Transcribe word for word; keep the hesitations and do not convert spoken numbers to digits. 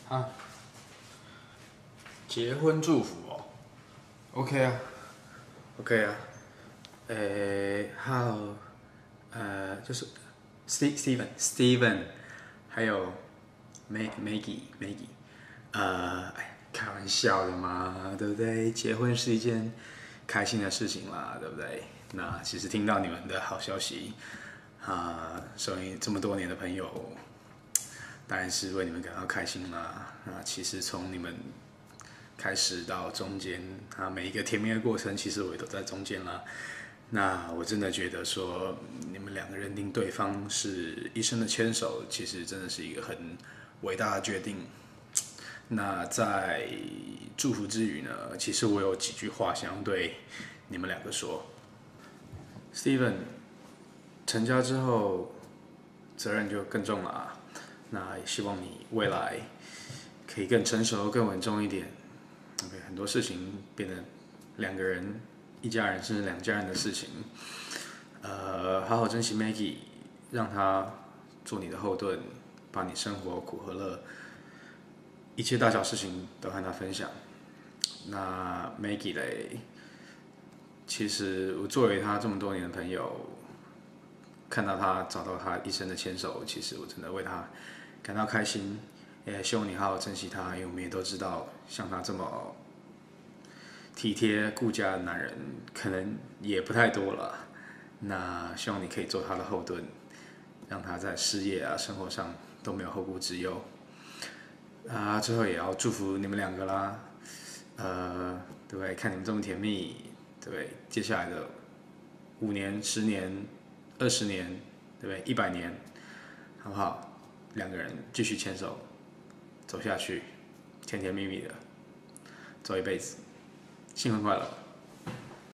啊，结婚祝福哦，OK 啊，OK 啊，诶，Hello，呃，就是 Steve Steven Steven，还有 Mag Maggie Maggie，呃，哎开玩笑的嘛，对不对？结婚是一件开心的事情啦，对不对？那其实听到你们的好消息，啊，所以这么多年的朋友。当然是为你们感到开心啦。那其实从你们开始到中间，啊，每一个甜蜜的过程，其实我也都在中间啦。那我真的觉得说，你们两个认定对方是一生的牵手，其实真的是一个很伟大的决定。那在祝福之余呢，其实我有几句话想要对你们两个说。Steven，成家之后，责任就更重了啊。那也希望你未来可以更成熟、更稳重一点。OK， 很多事情变得两个人、一家人甚至两家人的事情，呃，好好珍惜 Maggie，让她做你的后盾，把你生活苦和乐一切大小事情都和她分享。那 Maggie 嘞，其实我作为她这么多年的朋友，看到她找到她一生的牵手，其实我真的为她感到开心，也希望你好好珍惜他，因为我们也都知道，像他这么体贴顾家的男人，可能也不太多了。那希望你可以做他的后盾，让他在事业啊、生活上都没有后顾之忧。啊，最后也要祝福你们两个啦，呃，对不对？看你们这么甜蜜，对不对？接下来的五年、十年、二十年，对不对？一百年，好不好？两个人继续牵手走下去，甜甜蜜蜜的走一辈子，新婚快乐！